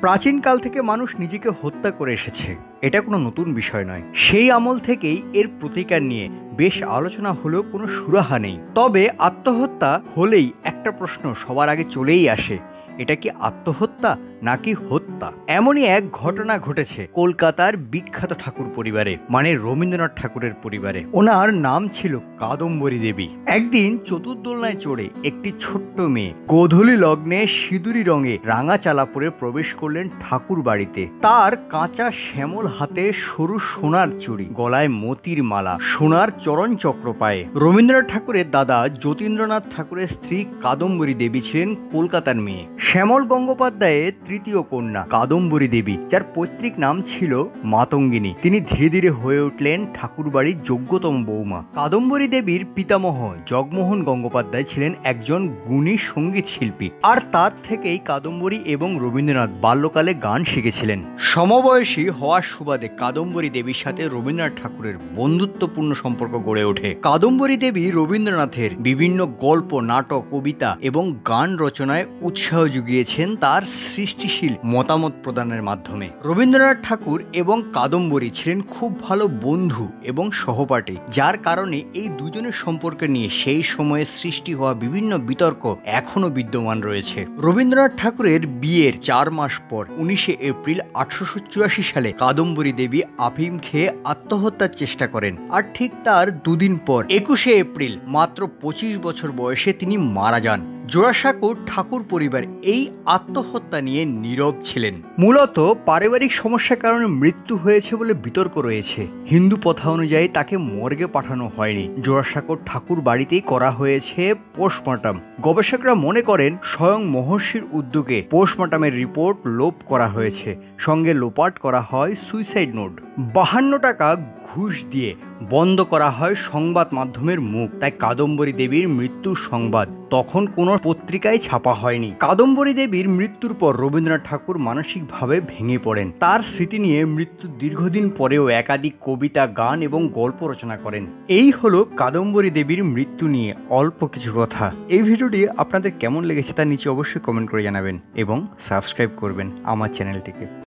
প্রাচীনকাল থেকে মানুষ নিজেকে হত্যা করে এসেছে, এটা কোনো নতুন বিষয় নয়। সেই আমল থেকেই এর প্রতিকার নিয়ে বেশ আলোচনা হলেও কোনো সুরাহা নেই। তবে আত্মহত্যা হলেই একটা প্রশ্ন সবার আগে চলেই আসে, এটা কি আত্মহত্যা নাকি হত্যা? এমনই এক ঘটনা ঘটেছে কলকাতার বিখ্যাত ঠাকুর পরিবারে, মানে রবীন্দ্রনাথ ঠাকুরের পরিবারে। ওনার নাম ছিল কাদম্বরী দেবী। একদিন চতুর্দোলনায় চড়ে একটি ছোট্ট মেয়ে গোধূলি লগ্নে সিঁদুরি রঙে রাঙা চালা পরে প্রবেশ করলেন ঠাকুর বাড়িতে। তার কাঁচা শ্যামল হাতে সরু সোনার চুড়ি, গলায় মতির মালা, সোনার চরণ চক্র পায়ে। রবীন্দ্রনাথ ঠাকুরের দাদা যতীন্দ্রনাথ ঠাকুরের স্ত্রী কাদম্বরী দেবী ছিলেন কলকাতার মেয়ে। শ্যামল গঙ্গোপাধ্যায়ের তৃতীয় কন্যা কাদম্বরী দেবী, যার পৈতৃক নাম ছিল মাতঙ্গিনী। তিনি ধীরে ধীরে হয়ে উঠলেন ঠাকুরবাড়ির যোগ্যতম বৌমা। কাদম্বরী দেবীর পিতামহ জগমোহন গঙ্গোপাধ্যায় ছিলেন একজন গুণী সঙ্গীত শিল্পী, আর তার থেকেই কাদম্বরী এবং রবীন্দ্রনাথ বাল্যকালে গান শিখেছিলেন। সমবয়সী হওয়ার সুবাদে কাদম্বরী দেবীর সাথে রবীন্দ্রনাথ ঠাকুরের বন্ধুত্বপূর্ণ সম্পর্ক গড়ে ওঠে। কাদম্বরী দেবী রবীন্দ্রনাথের বিভিন্ন গল্প, নাটক, কবিতা এবং গান রচনায় উৎসাহ জুগিয়েছেন তার সৃষ্টিশীল মতামত প্রদানের মাধ্যমে। রবীন্দ্রনাথ ঠাকুর এবং কাদম্বরী ছিলেন খুব ভালো বন্ধু এবং সহপাঠী, যার কারণে এই দুজনের সম্পর্কে নিয়ে সেই সময়ে সৃষ্টি হওয়া বিভিন্ন বিতর্ক এখনো বিদ্যমান রয়েছে। রবীন্দ্রনাথ ঠাকুরের বিয়ের 4 মাস পর 19 এপ্রিল 1884 সালে কাদম্বরী দেবী আফিম খেয়ে আত্মহত্যার চেষ্টা করেন, আর ঠিক তার দুদিন পর 21 এপ্রিল মাত্র 25 বছর বয়সে তিনি মারা যান। জোড়াসাঁকোর ঠাকুর পরিবার এই আত্মহত্যা নিয়ে নীরব ছিলেন। মূলত পারিবারিক সমস্যার কারণে মৃত্যু হয়েছে বলে বিতর্ক রয়েছে। হিন্দু প্রথা অনুযায়ী তাকে মর্গে পাঠানো হয়নি, জোড়াসাঁকোর ঠাকুর বাড়িতেই করা হয়েছে পোস্টমর্টম। গবেষকরা মনে করেন স্বয়ং মহর্ষির উদ্যোগে পোস্টমর্টমের রিপোর্ট লোপ করা হয়েছে, সঙ্গে লোপাট করা হয় সুইসাইড নোট। 52 টাকা ঘুষ দিয়ে বন্ধ করা হয় সংবাদ মাধ্যমের মুখ, তাই কাদম্বরী দেবীর মৃত্যুর সংবাদ তখন কোনো পত্রিকায় ছাপা হয়নি। কাদম্বরী দেবীর মৃত্যুর পর রবীন্দ্রনাথ ঠাকুর মানসিকভাবে ভেঙে পড়েন। তার স্মৃতি নিয়ে মৃত্যুর দীর্ঘদিন পরেও একাধিক কবিতা, গান এবং গল্প রচনা করেন। এই হলো কাদম্বরী দেবীর মৃত্যু নিয়ে অল্প কিছু কথা। এই ভিডিওটি আপনাদের কেমন লেগেছে তা নিচে অবশ্যই কমেন্ট করে জানাবেন এবং সাবস্ক্রাইব করবেন আমার চ্যানেলটিকে।